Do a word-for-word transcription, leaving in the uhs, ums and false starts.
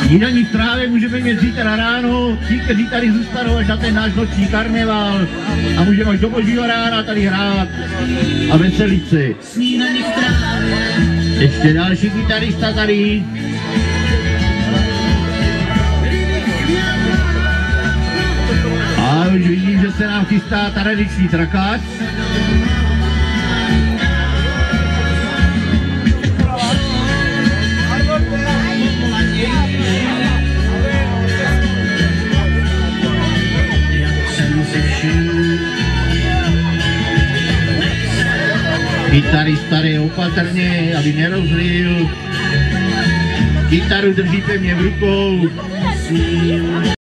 Snídaní v trávě můžeme mít zítra ráno, ti, kteří tady zůstanou až na ten náš noční karneval a můžeme až do božího rána tady hrát a veselit se. Snídaní v trávě. Ještě další kytarista tady. A už vidím, že se nám chystá tradiční trakač. Kytarista jde opatrně, aby nerozlil. Kytaru drží pevně v rukou.